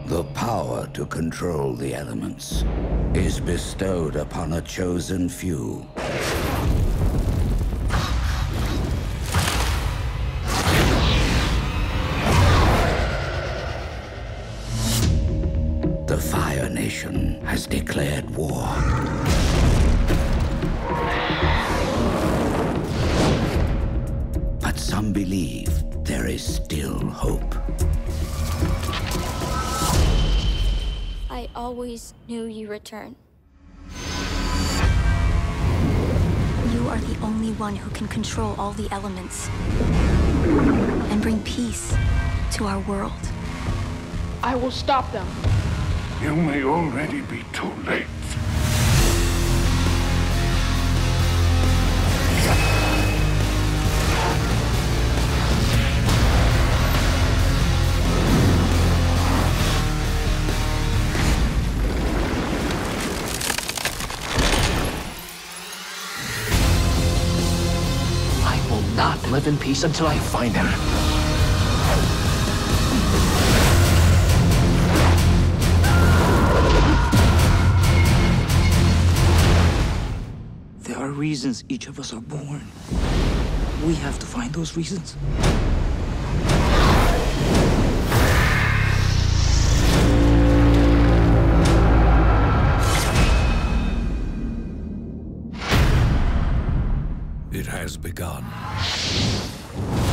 The power to control the elements is bestowed upon a chosen few. The Fire Nation has declared war. But some believe there is still hope. I always knew you'd return. You are the only one who can control all the elements and bring peace to our world. I will stop them. You may already be too late. I will not live in peace until I find him. There are reasons each of us are born. We have to find those reasons. It has begun.